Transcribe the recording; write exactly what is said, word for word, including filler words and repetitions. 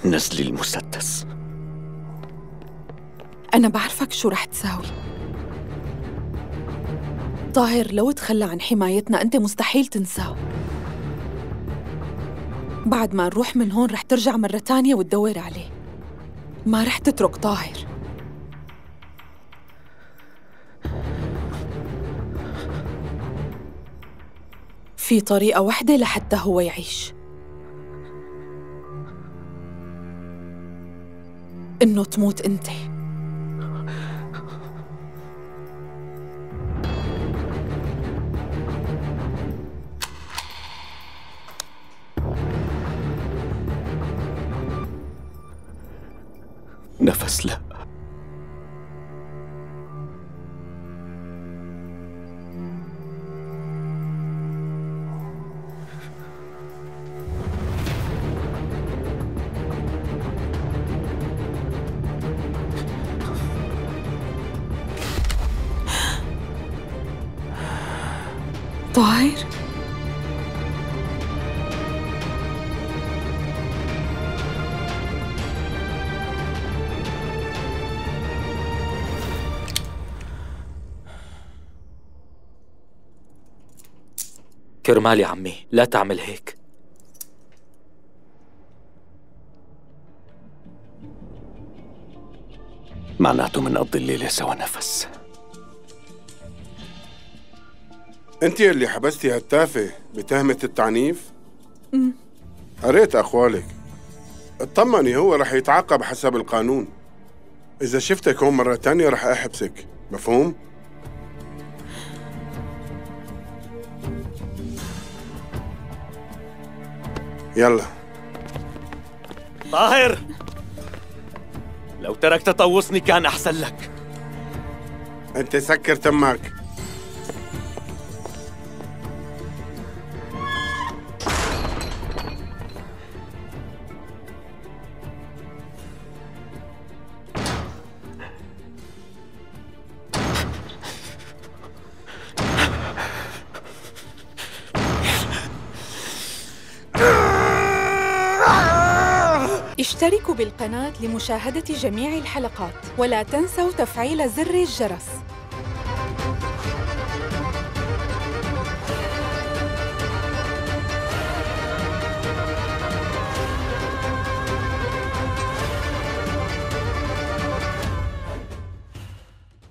نزلي المسدس. أنا بعرفك شو رح تساوي. طاهر لو تخلى عن حمايتنا أنت مستحيل تنساه. بعد ما نروح من هون رح ترجع مرة تانية وتدور عليه. ما رح تترك طاهر. في طريقة واحدة لحتى هو يعيش، إنه تموت أنت. نفس لا. طاهر؟ كرمال يا عمي لا تعمل هيك. معناته منقضي الليلة سوا نفس. انت اللي حبستي هالتافه بتهمة التعنيف؟ امم قريت أقوالك. اطمني، هو رح يتعاقب حسب القانون. إذا شفتك هون مرة تانية رح أحبسك، مفهوم؟ يلا. طاهر، لو تركت تطوصني كان أحسن لك. أنت سكر تمك. اشتركوا بالقناة لمشاهدة جميع الحلقات، ولا تنسوا تفعيل زر الجرس.